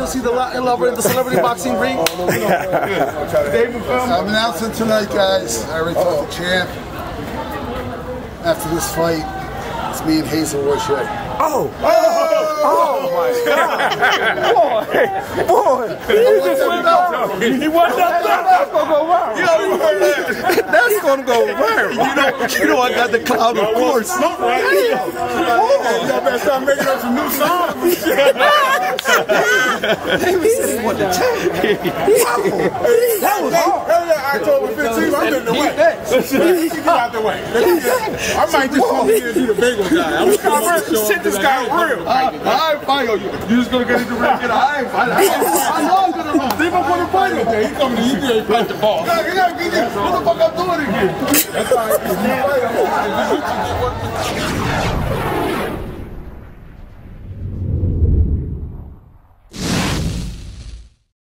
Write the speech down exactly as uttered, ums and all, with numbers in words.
see the Latin lover in the celebrity boxing ring. I'm announcing tonight, guys. I already told the champ. After this fight, it's me and Hazel Roche. Oh! Oh! Oh my God! Boy! Boy! He just went viral. He went that That's gonna go viral. Yo, you heard that? That's gonna go viral. You know, you know I got the cloud, of course. Y'all better start making up some new songs. That was hard. October fifteenth, I'm in the way. Get out the way. I might just come here and do the bagel guy. I'm gonna shit this guy real. I ain't fighting you. You just gonna get into the ring and I ain't fighting. I know I'm gonna run. Leave him for the fight today. He coming to you and fight the ball. No, you gotta get this. What the fuck I'm doing again? That's all right.